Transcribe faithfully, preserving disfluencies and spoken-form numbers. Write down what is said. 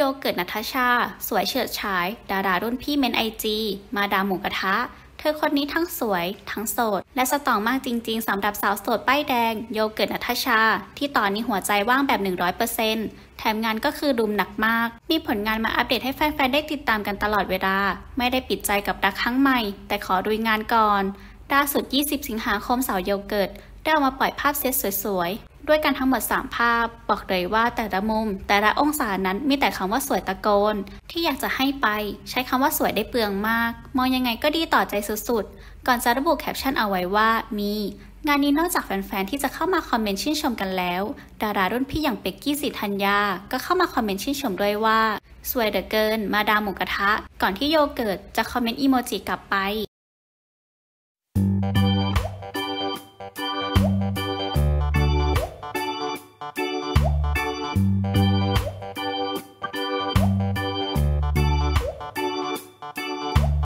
โยเกิร์ตณัฐชาสวยเฉิดฉายดารารุ่นพี่เมนไอจีมาดามหมูกระทะเธอคนนี้ทั้งสวยทั้งโสดและสตรองมากจริงๆสำหรับสาวโสดป้ายแดงโยเกิร์ตณัฐชาที่ตอนนี้หัวใจว่างแบบ หนึ่งร้อยเปอร์เซ็นต์ แถมงานก็คือดุมหนักมากมีผลงานมาอัปเดตให้แฟนๆได้ติดตามกันตลอดเวลาไม่ได้ปิดใจกับรักครั้งใหม่แต่ขอดุยงานก่อนล่าสุดยี่สิบสิงหาคมสาวโยเกิร์ตได้ออกมาปล่อยภาพเซตสวยๆด้วยกันทั้งหมดสามภาพบอกเลยว่าแต่ละมุมแต่ละองศานั้นมีแต่คำว่าสวยตะโกนที่อยากจะให้ไปใช้คำว่าสวยได้เปลืองมากมองยังไงก็ดีต่อใจสุดๆก่อนจะระบุแคปชั่นเอาไว้ว่ามีงานนี้นอกจากแฟนๆที่จะเข้ามาคอมเมนต์ชื่นชมกันแล้วดารารุ่นพี่อย่างเป็กกี้ศรีธัญญาก็เข้ามาคอมเมนต์ชื่นชมด้วยว่าสวยเหลือเกินมาดามหมูกระทะก่อนที่โยเกิร์ตจะคอมเมนต์อีโมจิกลับไป